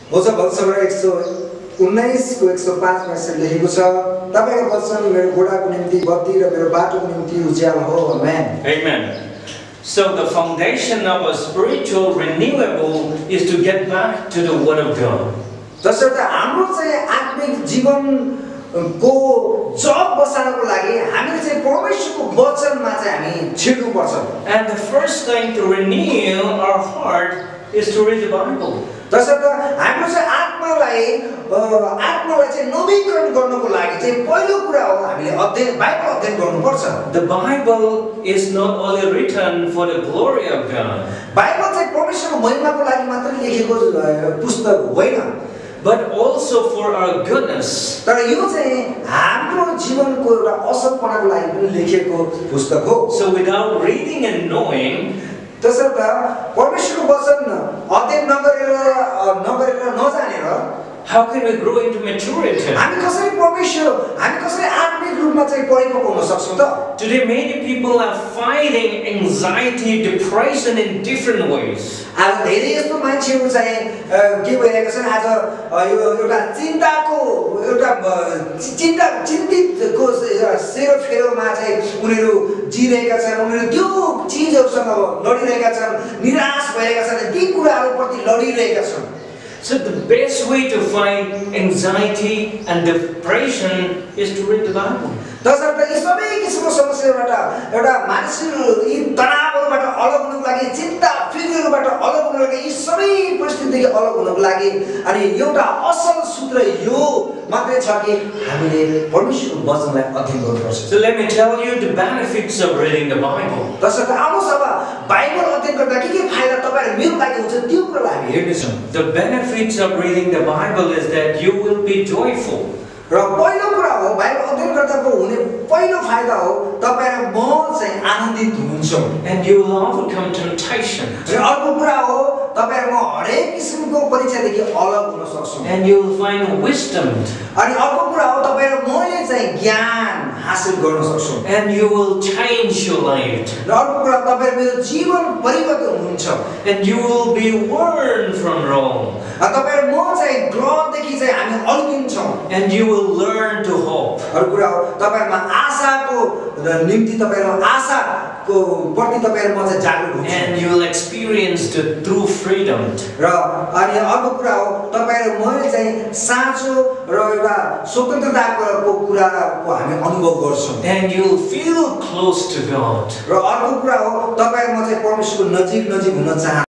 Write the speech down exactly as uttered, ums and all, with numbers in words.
होस भक्सबाट एक सौ उन्नाइस को एक सौ पाँच मा यसरी लेखेको छ तपाईको वचन मेरो घोडाको निम्ति बत्ती र मेरो बाटोको निम्ति उज्यालो हो आमेन Amen. So the foundation of a spiritual renewal is to get back to the Word of God. तसर्थ हाम्रो चाहिँ आत्मिक जीवन को जग बसाल्नको लागि हामीले चाहिँ परमेश्वरको वचनमा चाहिँ हामी छिर्नु पर्छ And the first thing to renew our heart is to read the Bible. तसर्थ हाम्रो चाहिँ आत्मालाई आत्मालाई चाहिँ नवीकरण गर्नको लागि चाहिँ पहिलो कुरा हो हामीले अध्ययन बाइबल अध्ययन गर्नुपर्छ The Bible is not only written for the glory of God, Bible चाहिँ परमेश्वरको महिमाको लागि मात्र लेखेको पुस्तक होइन but also for our goodness. तर यो चाहिँ हाम्रो जीवनको एउटा असलपनाको लागि पनि लेखेको पुस्तक हो So without reading and knowing, तसर्थ परमेश्वरको वचन अध्ययन नगरेर नगरेर नजानेर how can we grow into maturity? हामी कसरी परमेश्वर हामी कसरी आत्मिक रूपमा चाहिँ परिपक्व हुन सक्छौं त Today many people are fighting anxiety, depression in different ways. आज धेरै यस्तो मान्छेहरु चाहिँ के भइरहेका छन् आज यो एउटा चिन्ताको एउटा चिन्ता चिन्तितको सेरोफेरोमा चाहिँ उनीहरु जिरहेका छन् उनीहरु त्यो चीजहरुसँग लडिरहेका छन् निराश भएका छन् ती कुराहरुप्रति लडिरहेका छन् So the best way to fight anxiety and depression is to read the Bible. तसर्थ यी सबै किसिमको समस्याबाट एउटा मानिसहरु यी तनावहरुबाट अलग हुनको लागि चिन्ता फिक्रहरुबाट अलग हुनको लागि यी सबै परिस्थितिदेखि अलग हुनको लागि अनि एउटा असल सूत्र यो मात्रै छ कि हामीले परमेश्वरको वचनलाई अध्ययन गर्नुपर्छ So let me tell you the benefits of reading the Bible. तसर्थ आउनुहोस् अब बाइबल अध्ययन गर्दा के के फाइदा तपाईहरु मेरो लागि हुन्छ त्यो कुरालाई हामी हेर्नेछौँ The benefits of reading the Bible is that you will be joyful. र पहिलो कुरा हो बाइबल अध्ययन गर्दाको हुने पहिलो फाइदा हो तपाई र म चाहिँ आनन्दित हुन्छौं And you will overcome temptation. र अर्को कुरा हो तपाई र म हरेक किसिमको परीक्षादेखि अलग हुन सक्छौं And you will find wisdom. अनि अर्को कुरा हो तपाई र मैले चाहिँ ज्ञान हासिल गर्न सक्छौं And you will change your life. र अर्को कुरा तपाई र मेरो जीवन परिवर्तन हुन्छ And you will be warned from wrong. तपाई र म चाहिँ ग्रहदेखि चाहिँ हामी अल्किन्छौं And you will learn to hope. अर्को कुरा हो तपाईहरुमा आशाको निम्ति तपाईहरु आशाको प्रति तपाईहरु म चाहिँ जागरुक हुन्छु And you will experience the true freedom. र अनि अर्को कुरा हो तपाईहरु मैले चाहिँ साँचो र एउटा स्वतन्त्रताको कुराको हामी अनुभव गर्छौं And you will feel close to God. र अर्को कुरा हो तपाईहरु म चाहिँ परमेश्वरको नजिक नजिक हुन चाहन्छु